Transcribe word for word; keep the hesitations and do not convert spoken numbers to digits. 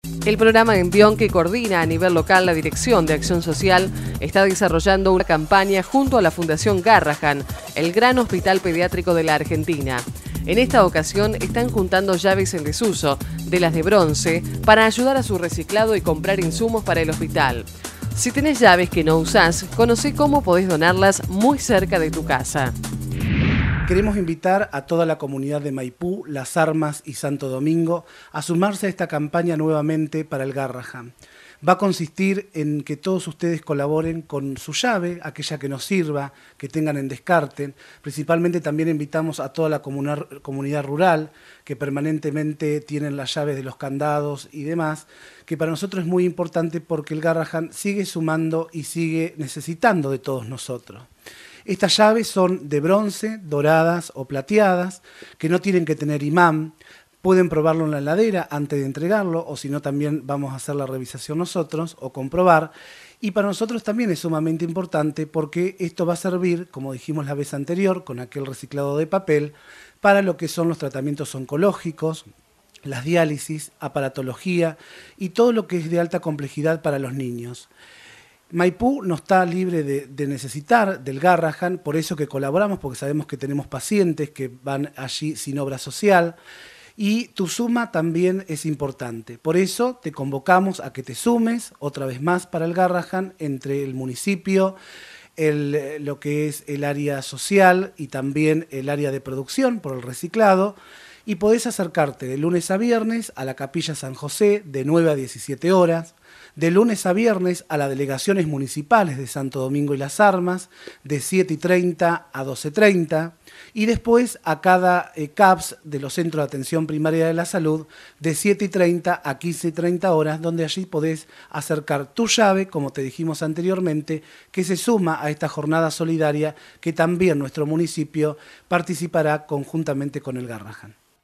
El programa Envión, que coordina a nivel local la Dirección de Acción Social, está desarrollando una campaña junto a la Fundación Garrahan, el gran hospital pediátrico de la Argentina. En esta ocasión están juntando llaves en desuso, de las de bronce, para ayudar a su reciclado y comprar insumos para el hospital. Si tenés llaves que no usás, conocé cómo podés donarlas muy cerca de tu casa. Queremos invitar a toda la comunidad de Maipú, Las Armas y Santo Domingo a sumarse a esta campaña nuevamente para el Garrahan. Va a consistir en que todos ustedes colaboren con su llave, aquella que nos sirva, que tengan en descarte. Principalmente también invitamos a toda la comunidad, comunidad rural, que permanentemente tienen las llaves de los candados y demás, que para nosotros es muy importante porque el Garrahan sigue sumando y sigue necesitando de todos nosotros. Estas llaves son de bronce, doradas o plateadas, que no tienen que tener imán. Pueden probarlo en la heladera antes de entregarlo, o si no también vamos a hacer la revisación nosotros o comprobar. Y para nosotros también es sumamente importante porque esto va a servir, como dijimos la vez anterior, con aquel reciclado de papel, para lo que son los tratamientos oncológicos, las diálisis, aparatología y todo lo que es de alta complejidad para los niños. Maipú no está libre de, de necesitar del Garrahan, por eso que colaboramos, porque sabemos que tenemos pacientes que van allí sin obra social, y tu suma también es importante. Por eso te convocamos a que te sumes otra vez más para el Garrahan entre el municipio, el, lo que es el área social y también el área de producción por el reciclado, y podés acercarte de lunes a viernes a la Capilla San José de nueve a diecisiete horas, de lunes a viernes a las delegaciones municipales de Santo Domingo y Las Armas, de siete y treinta a doce y treinta, y después a cada eh, C A P S de los Centros de Atención Primaria de la Salud, de siete y treinta a quince y treinta horas, donde allí podés acercar tu llave, como te dijimos anteriormente, que se suma a esta jornada solidaria que también nuestro municipio participará conjuntamente con el Garrahan.